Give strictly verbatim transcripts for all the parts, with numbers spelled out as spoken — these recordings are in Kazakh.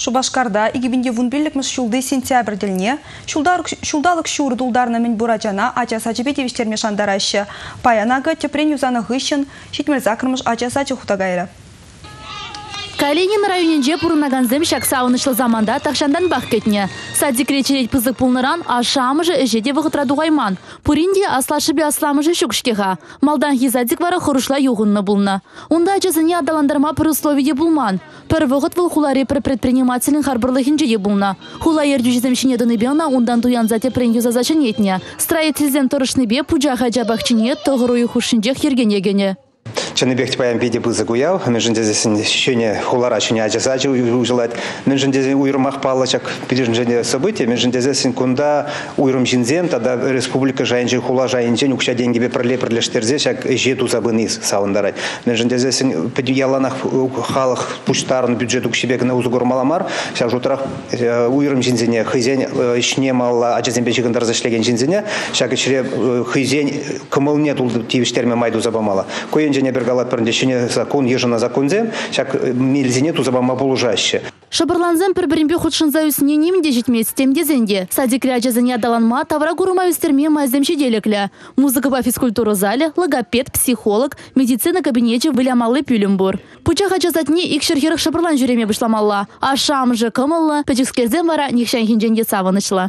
Шубашкарда игибинде вунбилликміз шулды сентябрьділіне, шулдалық шуыр дулдарна мен бураджана ача сачыбетевіштерме шандарашы. Паянағы тепрен юзаны ғышын, шетмелзакырмыш ача сачы хутагайры. Калинин районенже пурынаганзем шаксаунышлы заманда тақшандан бақ кетіне. Садик речерет пызык пулныран, ашамыжы әжеде вғытра дуғайман. Пуринде аслашыбе асламыжы шүкшкеға. Малдан хизадик вара хорушла юғынны булны. Онда ажазыне адаландарма пыр условиде булман. Пір вғыт выл хуларе пір предпринимателін харбырлы хинжеде булны. Хула ердюжезем шинедыны беуна ондан туянзате пренюза зачынетне. Строительзен торышныбе пуджаха жабақчине тоғыруы хушинжех ерген егене. Чаныбек паян педе бызы гуял, межендезесін шене хулара шене ажасачы ужылать. Межендезен уйрымақ палачак переженде события, межендезесін кунда уйрым жинзен, тогда республика жайынжы хула жайынжен укша деньгебе проле-пролештерзе, шак жету забыныз сауындарай. Межендезесін яланах халық пуштарын бюджет укшебекіна узугурмаламар, шак жутырақ уйрым жинзене хызен ішне мала ажазенбе жығындар зашлеген жинзене, шак ішре хызен кымылне тулды тивіштерме майду забамала. Коенжене бергалат перендешіне закон, ежына законзе, шак мелзене тузабама болужаще. Шабырланзем пір-бірінбе худшынза үсіне немінде жетмес темдезенде. Садикре ажазыне адаланма тавра гурума үстерме майзем шеделеклі. Музыка по физкультуру зале, логопед, психолог, медицина кабинете вылямалы пюлембур. Пучах ажазатне икшерхерых шабырлан жүреме бышламалла. А шам же кымылла, пәчікскерзем вара нехшан хинженде савынышла.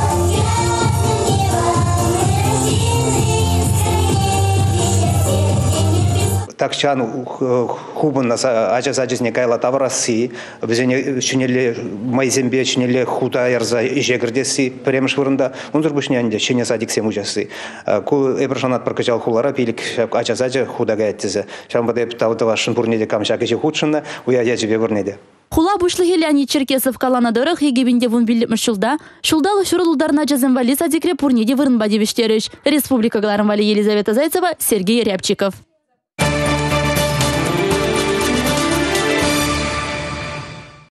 Так чан хубын ажаз ажазне кайла таврасы, бізене шынелі майзембе, шынелі хута ярза жегірдесі премш вырында, онзыр бүшнянде шыне садиксем ужасы. Ку эбіршанат прокачал хулара, пилік ажаз ажа худага әттізі. Шамбада тавдыва шынпурнеде камшак ежі худшынна, уя ежі вырнеде. Хула бушлығы Леонид Черкесов каланадырық егебінде вон билдіміш шулда. Шулдалы шурылдарна жазын вали садикре пурнеде вырынба девіштеріш. Республика Гларым вали Елизавета Зайцева, Сергей Рябчиков.